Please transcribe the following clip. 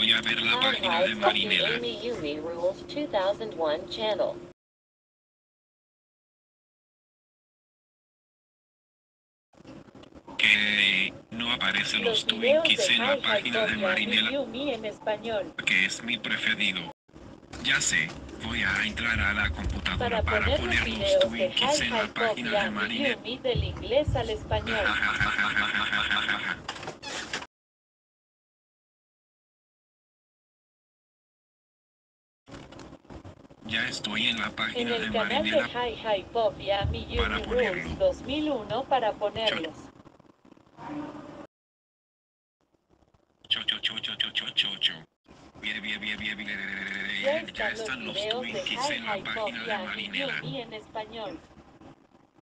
Voy a ver la Hi página de Hi, Marinela. Amy Yumi Rules 2001 channel. Que no aparecen los Los videos de Twinkies en la Hi Hi página de Pop y Amy Marinela, Yumi en español. que es mi preferido. Ya sé, voy a entrar a la computadora Para para poner los poner los videos de Twinkies Hi en Hi la Pop página y de Amy Marinela. Yumi del inglés al español. Ya estoy en la En página de el canal de Marinela Hi Hi Pop y Amy para Yumi ponerlo. Rules 2001 para ponerlos. Ya Ya están los están los videos de Twinkies Hi en la Hi Pop página y de Amy Marinela. Yumi en español.